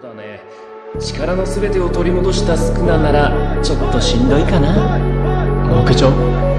だね。力の全てを取り戻したスクナならちょっとしんどいかな。 負けちゃう？